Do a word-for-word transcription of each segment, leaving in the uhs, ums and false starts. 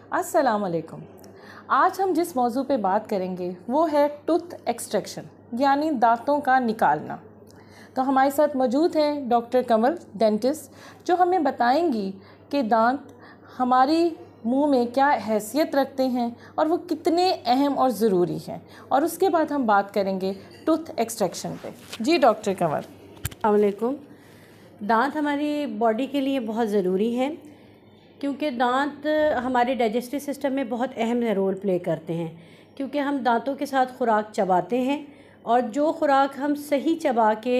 अस्सलाम वालेकुम। आज हम जिस मौजू पे बात करेंगे वो है टूथ एक्सट्रैक्शन यानी दांतों का निकालना। तो हमारे साथ मौजूद हैं डॉक्टर कमल डेंटिस्ट, जो हमें बताएंगी कि दांत हमारी मुंह में क्या हैसियत रखते हैं और वो कितने अहम और ज़रूरी हैं, और उसके बाद हम बात करेंगे टूथ एक्सट्रैक्शन पे। जी डॉक्टर कमल। अस्सलाम वालेकुम। दांत हमारी बॉडी के लिए बहुत ज़रूरी हैं क्योंकि दांत हमारे डाइजेस्टिव सिस्टम में बहुत अहम रोल प्ले करते हैं, क्योंकि हम दांतों के साथ खुराक चबाते हैं और जो खुराक हम सही चबा के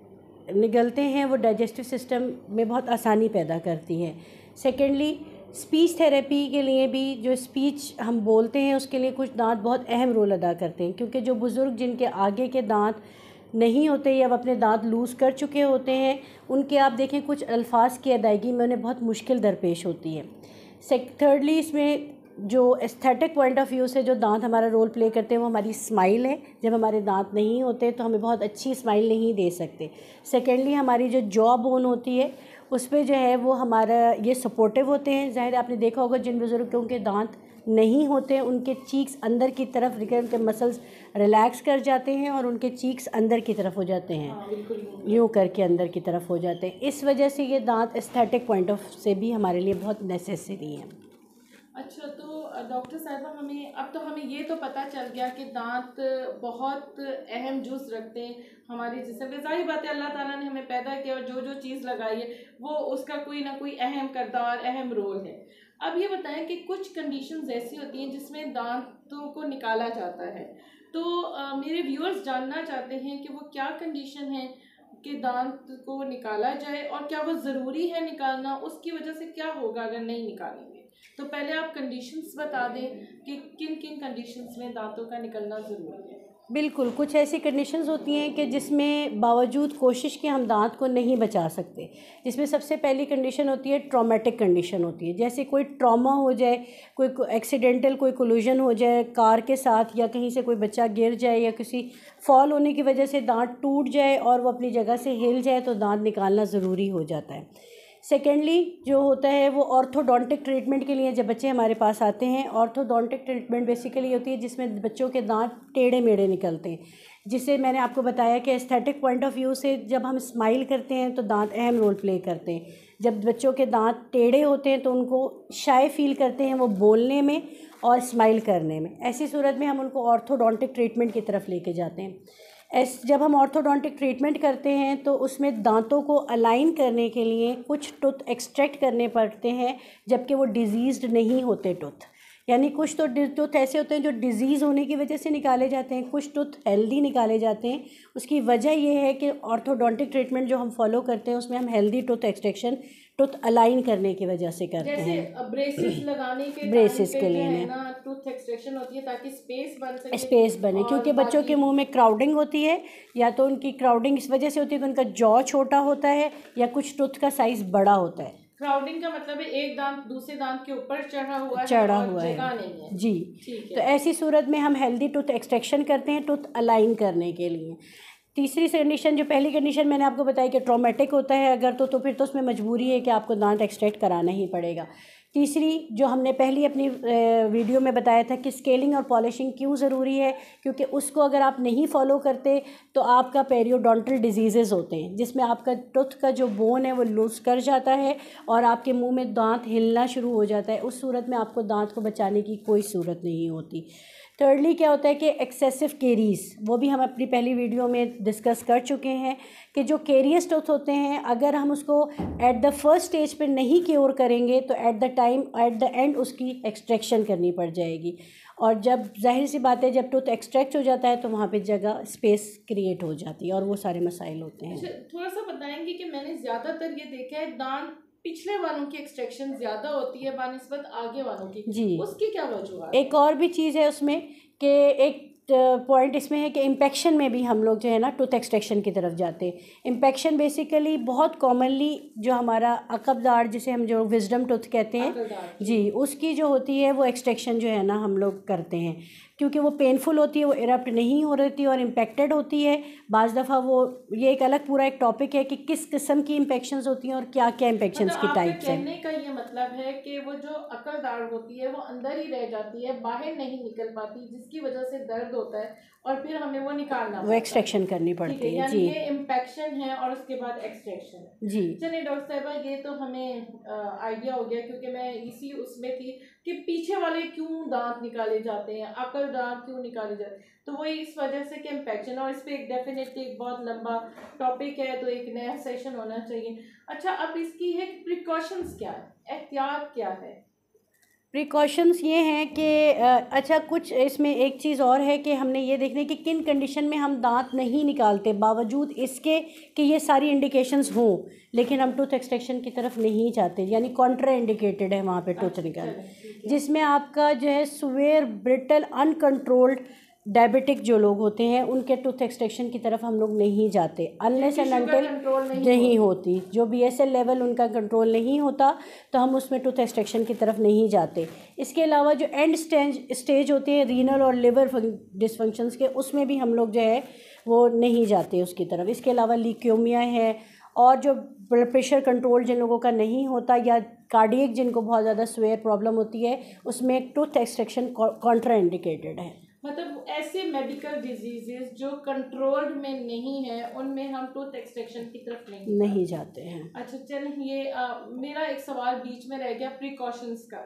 निगलते हैं वो डाइजेस्टिव सिस्टम में बहुत आसानी पैदा करती है। सेकेंडली, स्पीच थेरेपी के लिए भी जो स्पीच हम बोलते हैं उसके लिए कुछ दांत बहुत अहम रोल अदा करते हैं, क्योंकि जो बुज़ुर्ग जिनके आगे के दांत नहीं होते या अब अपने दांत लूज़ कर चुके होते हैं, उनके आप देखें कुछ अल्फाज की अदायगी में उन्हें बहुत मुश्किल दरपेश होती है। थर्डली, इसमें जो एस्थेटिक पॉइंट ऑफ व्यू से जो दांत हमारा रोल प्ले करते हैं वो हमारी स्माइल है। जब हमारे दांत नहीं होते तो हमें बहुत अच्छी स्माइल नहीं दे सकते। सेकेंडली, हमारी जो जॉ बोन होती है उस पर जो है वो हमारा ये सपोर्टिव होते हैं। ज़ाहिर आपने देखा होगा जिन बुज़ुर्गों के दांत नहीं होते उनके चीक्स अंदर की तरफ, उनके मसल्स रिलैक्स कर जाते हैं और उनके चीक्स अंदर की तरफ हो जाते हैं, यूँ करके अंदर की तरफ हो जाते हैं। इस वजह से ये दांत एस्थेटिक पॉइंट ऑफ से भी हमारे लिए बहुत नेसेसरी हैं। अच्छा, तो डॉक्टर साहिबा, हमें अब तो हमें ये तो पता चल गया कि दांत बहुत अहम जुज़ रखते हैं हमारे जिस्म में। ज़ाहिर बात है, अल्लाह ताला ने हमें पैदा किया और जो जो चीज़ लगाई है वो उसका कोई ना कोई अहम किरदार, अहम रोल है। अब ये बताएं कि कुछ कंडीशंस ऐसी होती हैं जिसमें दांतों को निकाला जाता है, तो आ, मेरे व्यूअर्स जानना चाहते हैं कि वो क्या कंडीशन है कि दांत को निकाला जाए और क्या वो ज़रूरी है निकालना, उसकी वजह से क्या होगा अगर नहीं निकालेंगे। तो पहले आप कंडीशंस बता दें कि किन किन कंडीशंस में दांतों का निकलना ज़रूरी है। बिल्कुल, कुछ ऐसी कंडीशंस होती हैं कि जिसमें बावजूद कोशिश के हम दांत को नहीं बचा सकते। जिसमें सबसे पहली कंडीशन होती है ट्रॉमेटिक कंडीशन होती है। जैसे कोई ट्रॉमा हो जाए, कोई एक्सीडेंटल कोई कोलिजन हो जाए कार के साथ, या कहीं से कोई बच्चा गिर जाए या किसी फॉल होने की वजह से दांत टूट जाए और वो अपनी जगह से हिल जाए तो दांत निकालना ज़रूरी हो जाता है। सेकेंडली, जो होता है वो ऑर्थोडोंटिक ट्रीटमेंट के लिए जब बच्चे हमारे पास आते हैं, ऑर्थोडोंटिक ट्रीटमेंट बेसिकली होती है जिसमें बच्चों के दांत टेढ़े मेढ़े निकलते हैं, जिसे मैंने आपको बताया कि एस्थेटिक पॉइंट ऑफ व्यू से जब हम स्माइल करते हैं तो दांत अहम रोल प्ले करते हैं। जब बच्चों के दांत टेढ़े होते हैं तो उनको शाय फील करते हैं वो बोलने में और स्माइल करने में। ऐसी सूरत में हम उनको ऑर्थोडोंटिक ट्रीटमेंट की तरफ लेके जाते हैं। ऐस जब हम ऑर्थोडोंटिक ट्रीटमेंट करते हैं तो उसमें दांतों को अलाइन करने के लिए कुछ टूथ एक्सट्रैक्ट करने पड़ते हैं, जबकि वो डिजीज़्ड नहीं होते टूथ। यानी कुछ तो टूथ ऐसे होते हैं जो डिज़ीज़ होने की वजह से निकाले जाते हैं, कुछ टूथ हेल्दी निकाले जाते हैं। उसकी वजह यह है कि ऑर्थोडोंटिक ट्रीटमेंट जो हम फॉलो करते हैं उसमें हम healthy tooth extraction, tooth align करने की वजह से करते जैसे हैं। ब्रेसेस लगाने के ब्रेसेस टाइम के पे लिए जो है ना ना टूथ एक्सट्रैक्शन होती है ताकि स्पेस बन सके, स्पेस बने, क्योंकि बच्चों के मुंह में क्राउडिंग होती है, या तो उनकी क्राउडिंग इस वजह से होती है कि उनका जॉ छोटा होता है या कुछ टूथ का साइज़ बड़ा होता है। क्राउडिंग का मतलब है एक दांत दूसरे दांत के ऊपर चढ़ा हुआ है चढ़ा और हुआ जगह है नहीं है। जी। ठीक है। तो ऐसी सूरत में हम हेल्दी टूथ एक्सट्रैक्शन करते हैं टूथ अलाइन करने के लिए। तीसरी कंडीशन, जो पहली कंडीशन मैंने आपको बताई कि ट्रॉमेटिक होता है अगर तो तो फिर तो उसमें मजबूरी है कि आपको दांत एक्सट्रैक्ट कराना ही पड़ेगा। तीसरी, जो हमने पहली अपनी वीडियो में बताया था कि स्केलिंग और पॉलिशिंग क्यों ज़रूरी है, क्योंकि उसको अगर आप नहीं फॉलो करते तो आपका पेरियोडोंटल डिजीज़ेज़ होते हैं जिसमें आपका टूथ का जो बोन है वो लूज़ कर जाता है और आपके मुंह में दांत हिलना शुरू हो जाता है। उस सूरत में आपको दांत को बचाने की कोई सूरत नहीं होती। थर्डली, क्या होता है कि एक्सेसिव केरीज, वो भी हम अपनी पहली वीडियो में डिस्कस कर चुके हैं कि जो केरियस टूथ होते हैं अगर हम उसको एट द फर्स्ट स्टेज पे नहीं क्योर करेंगे तो at the time at the end उसकी एक्सट्रैक्शन करनी पड़ जाएगी। और जब जाहिर सी बात है जब टूथ एक्सट्रैक्ट हो जाता है तो वहाँ पे जगह स्पेस क्रिएट हो जाती है और वो सारे मसाइल होते हैं। अच्छा, थोड़ा सा बताएंगे कि मैंने ज़्यादातर ये देखा है दांत पिछले वालों की एक्सट्रैक्शन ज़्यादा होती है बानिस्बत आगे वालों की, जी, उसकी क्या वजह है? एक और भी चीज़ है उसमें कि एक पॉइंट इसमें है कि इम्पेक्शन में भी हम लोग जो है ना टूथ एक्सट्रैक्शन की तरफ जाते हैं। इम्पेक्शन बेसिकली बहुत कॉमनली जो हमारा अकब दाढ़ जिसे हम जो विजडम टूथ कहते हैं जी, उसकी जो होती है वो एक्सट्रैक्शन जो है ना हम लोग करते हैं, क्योंकि वो पेनफुल होती है, वो इरप्ट नहीं हो रही और इम्पेक्टेड होती है। बाज़ दफ़ा वो ये एक अलग पूरा एक टॉपिक है कि किस किस्म की इम्पेक्शंस होती हैं और क्या क्या इम्पेक्शंस मतलब की टाइप्स हैं। कहने का ये मतलब है कि वो जो अकल दाढ़ होती है वो अंदर ही रह जाती है, बाहर नहीं निकल पाती, जिसकी वजह से दर्द होता है और फिर हमें वो निकालना वो एक्सट्रैक्शन करनी पड़ती है जी। ये इम्पेक्शन है और उसके बाद एक्सट्रैक्शन है जी। चलिए डॉक्टर साहबा, ये तो हमें आइडिया हो गया, क्योंकि मैं इसी उसमें थी कि पीछे वाले क्यों दांत निकाले जाते हैं, अकल दांत क्यों निकाले जाते हैं, तो वही इस वजह से कि इम्पेक्शन, और इस पर एक डेफिनेटली एक बहुत लंबा टॉपिक है, तो एक नया सेशन होना चाहिए। अच्छा, अब इसकी है प्रिकॉशंस क्या है, एहतियात क्या है? प्रिकॉशंस ये हैं कि अच्छा कुछ इसमें एक चीज़ और है कि हमने ये देखना है कि किन कंडीशन में हम दांत नहीं निकालते, बावजूद इसके कि ये सारी इंडिकेशंस हों, लेकिन हम टूथ एक्सट्रैक्शन की तरफ नहीं जाते, यानी कॉन्ट्रा इंडिकेटेड है वहाँ पे टूथ निकाल, जिसमें आपका जो है सुवेयर ब्रिटल अनकंट्रोल्ड डायबिटिक जो लोग होते हैं उनके टूथ एक्सट्रैक्शन की तरफ हम लोग नहीं जाते अनलेस एंड अनटिल नहीं होती, जो बी एस एल लेवल उनका कंट्रोल नहीं होता तो हम उसमें टूथ एक्सट्रैक्शन की तरफ नहीं जाते। इसके अलावा जो एंड स्टेज स्टेज होते हैं रीनल और लिवर डिसफंक्शंस के, उसमें भी हम लोग जो है वो नहीं जाते उसकी तरफ। इसके अलावा ल्यूकेमिया है और जो ब्लड प्रेशर कंट्रोल जिन लोगों का नहीं होता या कार्डियक जिनको बहुत ज़्यादा स्वेयर प्रॉब्लम होती है, उसमें टूथ एक्सट्रैक्शन कॉन्ट्रा इंडिकेटेड है। मतलब ऐसे मेडिकल डिजीजेस जो कंट्रोल्ड में नहीं है उनमें हम टूथ एक्सट्रैक्शन की तरफ नहीं नहीं जाते हैं। अच्छा चल, ये आ, मेरा एक सवाल बीच में रह गया प्रिकॉशंस का,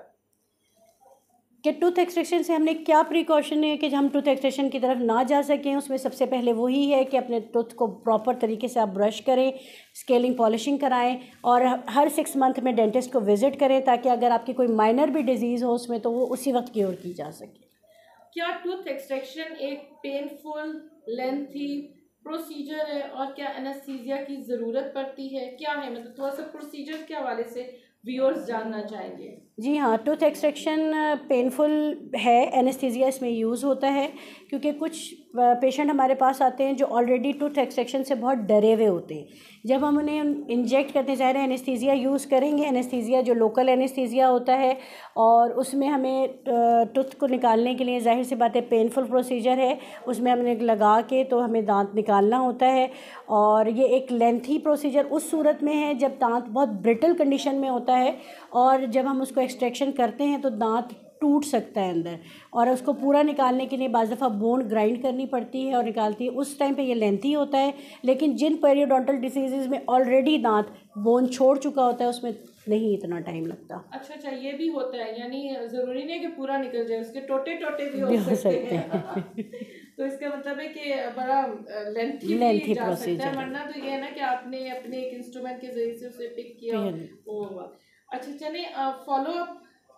कि टूथ एक्सट्रैक्शन से हमने क्या प्रिकॉशन है कि हम टूथ एक्सट्रैक्शन की तरफ ना जा सकें। उसमें सबसे पहले वही है कि अपने टूथ को प्रॉपर तरीके से आप ब्रश करें, स्केलिंग पॉलिशिंग कराएं और हर सिक्स मंथ में डेंटिस्ट को विज़िट करें, ताकि अगर आपकी कोई माइनर भी डिजीज़ हो उसमें तो वो उसी वक्त क्योर की जा सके। क्या टूथ एक्सट्रैक्शन एक पेनफुल लेंथी प्रोसीजर है और क्या एनेस्थीसिया की ज़रूरत पड़ती है, क्या है, मतलब थोड़ा सा प्रोसीजर के हवाले से व्यूअर्स जानना चाहेंगे। जी हाँ, टूथ एक्सट्रैक्शन पेनफुल है, एनेस्थीसिया इसमें यूज़ होता है, क्योंकि कुछ पेशेंट हमारे पास आते हैं जो ऑलरेडी टूथ एक्सट्रैक्शन से बहुत डरे हुए होते हैं। जब हम उन्हें इंजेक्ट करते ज़ाहिर है एनेस्थीसिया यूज़ करेंगे, एनेस्थीसिया जो लोकल एनेस्थीसिया होता है और उसमें हमें टूथ को निकालने के लिए ज़ाहिर सी बात है पेनफुल प्रोसीजर है, उसमें हमने लगा के तो हमें दांत निकालना होता है और ये एक लेंथी प्रोसीजर उस सूरत में है जब दांत बहुत ब्रिटल कंडीशन में होता है और जब हम उसको एक्सट्रैक्शन करते हैं तो दांत टूट सकता है अंदर, और उसको पूरा निकालने के लिए बाज़ दफ़ा बोन ग्राइंड करनी पड़ती है और निकालती है, उस टाइम पे ये लेंथी होता है। लेकिन जिन पेरियोडोंटल डिसीज़ में ऑलरेडी दांत बोन छोड़ चुका होता है उसमें नहीं इतना टाइम लगता। अच्छा अच्छा, ये भी होता है, यानी ज़रूरी नहीं है कि पूरा निकल जाए, उसके टोटे टोटे भी हो, भी हो सकते, सकते हैं, हैं। तो इसका मतलब है कि बड़ा लेंथी लेंथी जा सकता है, प्रोसीजर वरना तो ये है ना कि आपने अपने एक इंस्ट्रूमेंट के जरिए से उसे पिक किया वो हुआ। अच्छा चलिए, फॉलो अप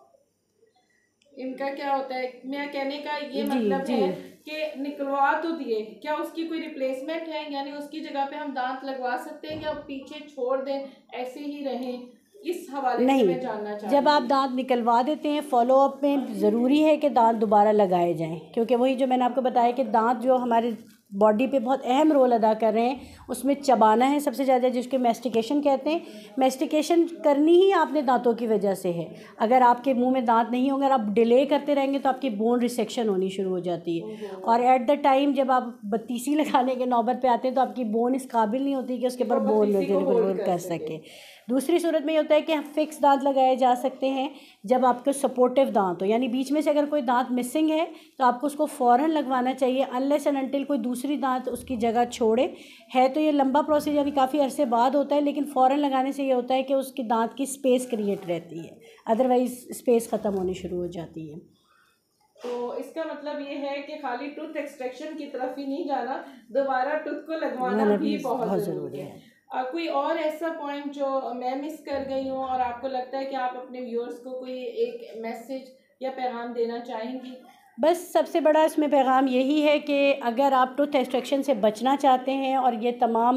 इनका क्या होता है, मेरा कहने का ये जी, मतलब जी। है कि निकलवा तो दिए, क्या उसकी कोई रिप्लेसमेंट है, यानी उसकी जगह पे हम दांत लगवा सकते हैं या पीछे छोड़ दें ऐसे ही रहें, इस हवाले से मैं जानना चाहती हूँ। जब आप दांत निकलवा देते हैं फॉलो अप में ज़रूरी है कि दांत दोबारा लगाए जाएं, क्योंकि वही जो मैंने आपको बताया कि दांत जो हमारे बॉडी पे बहुत अहम रोल अदा कर रहे हैं, उसमें चबाना है सबसे ज़्यादा, जिसके मेस्टिकेशन कहते हैं। मेस्टिकेशन करनी ही आपने दांतों की वजह से है। अगर आपके मुंह में दांत नहीं होंगे और आप डिले करते रहेंगे तो आपकी बोन रिसेक्शन होनी शुरू हो जाती है, और एट द टाइम जब आप बत्तीसी लगाने के नौबत पे आते हैं तो आपकी बोन इस काबिल नहीं होती कि उसके ऊपर बोन होल्ड कर सके। दूसरी सूरत में ये होता है कि फिक्स दांत लगाए जा सकते हैं जब आपके सपोर्टिव दांत हो, यानी बीच में से अगर कोई दांत मिसिंग है तो आपको उसको फ़ौरन लगवाना चाहिए अनलेस एंड अनटिल कोई दूसरी दांत उसकी जगह छोड़े। है तो ये लंबा प्रोसीजर, यानी काफ़ी अरसे बाद होता है, लेकिन फ़ौरन लगाने से ये होता है कि उसकी दांत की स्पेस क्रिएट रहती है, अदरवाइज़ स्पेस ख़त्म होनी शुरू हो जाती है। तो इसका मतलब ये है कि खाली टूथ एक्सट्रैक्शन की तरफ ही नहीं जाना, दोबारा टूथ को लगवाना भी बहुत ज़रूरी है। आ, कोई और ऐसा पॉइंट जो मैं मिस कर गई हूँ और आपको लगता है कि आप अपने व्यूअर्स को कोई एक मैसेज या पैगाम देना चाहेंगी? बस सबसे बड़ा इसमें पैगाम यही है कि अगर आप टूथ एक्सट्रैक्शन से बचना चाहते हैं और ये तमाम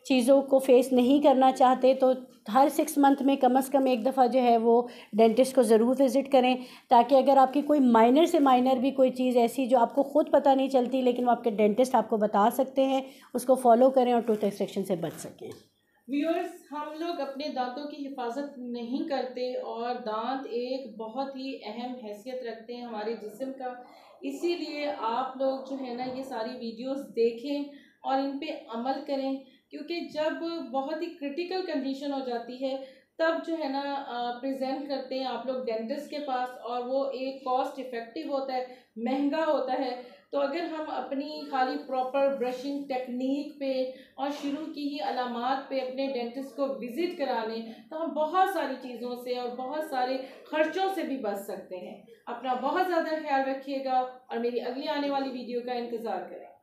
चीज़ों को फेस नहीं करना चाहते तो हर सिक्स मंथ में कम से कम एक दफ़ा जो है वो डेंटिस्ट को ज़रूर विज़िट करें, ताकि अगर आपकी कोई माइनर से माइनर भी कोई चीज़ ऐसी जो आपको ख़ुद पता नहीं चलती लेकिन वो आपके डेंटिस्ट आपको बता सकते हैं, उसको फॉलो करें और टूथ एक्सट्रैक्शन से बच सकें। व्यूअर्स, हम लोग अपने दांतों की हिफाजत नहीं करते और दांत एक बहुत ही अहम हैसियत रखते हैं हमारे जिस्म का, इसीलिए आप लोग जो है ना ये सारी वीडियोस देखें और इन पे अमल करें, क्योंकि जब बहुत ही क्रिटिकल कंडीशन हो जाती है तब जो है ना प्रेजेंट करते हैं आप लोग डेंटिस्ट के पास, और वो एक कॉस्ट इफ़ेक्टिव होता है, महंगा होता है। तो अगर हम अपनी खाली प्रॉपर ब्रशिंग टेक्निक पे और शुरू की ही अलामात पे अपने डेंटिस्ट को विज़िट करा लें तो हम बहुत सारी चीज़ों से और बहुत सारे खर्चों से भी बच सकते हैं। अपना बहुत ज़्यादा ख्याल रखिएगा और मेरी अगली आने वाली वीडियो का इंतज़ार करें।